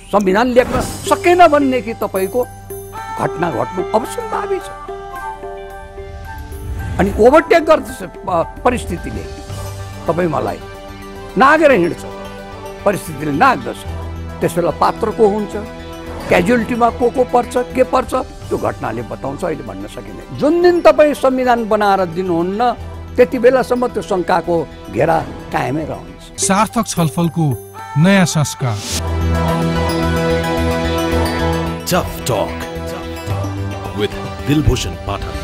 संविधान लेख्न सकेन भन्ने कि तपाईको घटना घट्नु अवश्यम्भावी छ। अनि ओभरटेक गर्दछ परिस्थितिले, तपाईँ मलाई नागेर हिँड्छ, परिस्थितिले नाग्दछ। त्यसबेला पात्र को हुन्छ, क्याजुअलिटीमा को पर्छ, के पर्छ, त्यो घटनाले बताउँछ। अहिले भन्न सकिँदैन। जुन दिन तपाईँ संविधान बनाएर दिनुहुन्न त्यति बेलासम्म त्यो शङ्काको घेरा कायमै रहन्छ। सार्थक छलफलको नयाँ संस्कार tough talk with Dilbhushan Pathak।